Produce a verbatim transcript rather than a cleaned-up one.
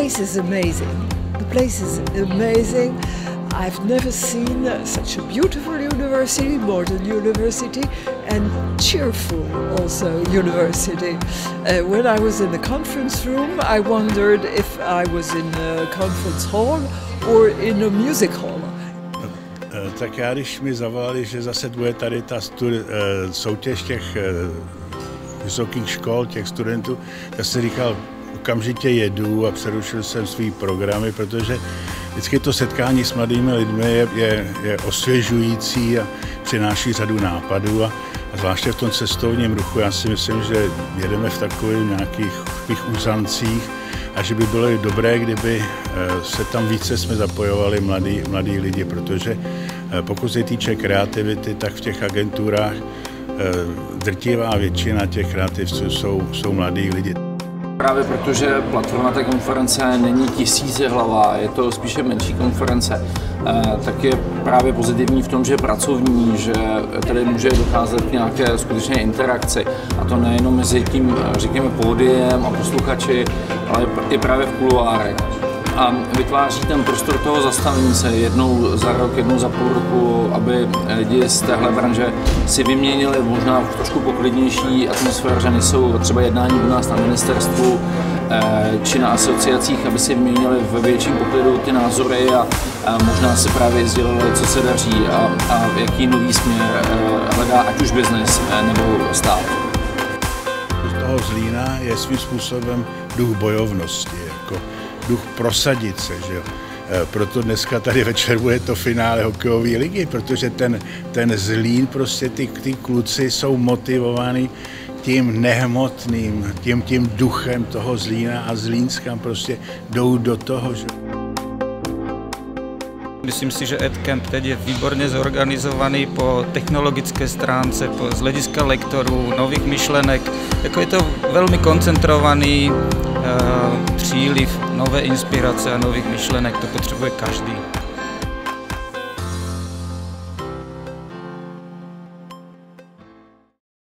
place is amazing. The place is amazing. I've never seen such a beautiful university, modern university, and cheerful also university. Uh, when I was in the conference room, I wondered if I was in a conference hall or in a music hall. Tak já, když mi zavolali, že zase bude tady ta stud, soutěž těch vysokých škol, těch studentů, tak jsem říkal, okamžitě jedu a přerušil jsem svý programy, protože vždycky to setkání s mladými lidmi je, je, je osvěžující a přináší řadu nápadů a, a zvláště v tom cestovním ruchu já si myslím, že jedeme v takových nějakých takových úzancích a že by bylo dobré, kdyby se tam více jsme zapojovali mladí, mladí lidi, protože pokud se týče kreativity, tak v těch agenturách drtivá většina těch kreativců jsou, jsou mladí lidi. Právě protože platforma té konference není tisícihlavá, je to spíše menší konference, tak je právě pozitivní v tom, že je pracovní, že tady může docházet k nějaké skutečné interakci. A to nejenom mezi tím, řekněme, pódiem a posluchači, ale i právě v kuloárech. A vytváří ten prostor toho zastavení se jednou za rok, jednou za půl roku, aby lidi z téhle branže si vyměnili možná v trošku poklidnější atmosféře, než jsou třeba jednání u nás na ministerstvu či na asociacích, aby si vyměnili ve větším poklidu ty názory a, a možná si právě sdělili, co se daří a, a jaký nový směr hledá ať už biznes nebo stát. Z toho Zlína je svým způsobem duch bojovnosti, jako duch prosadit se, že jo. Proto dneska tady večer bude to finále hokejové ligy, protože ten, ten Zlín, prostě ty, ty kluci jsou motivovaní tím nehmotným, tím, tím duchem toho Zlína a Zlínska prostě jdou do toho, že. Myslím si, že EdCamp teď je výborně zorganizovaný po technologické stránce, po, z hlediska lektorů, nových myšlenek. Jako je to velmi koncentrovaný uh, příliv nové inspirace a nových myšlenek, to potřebuje každý.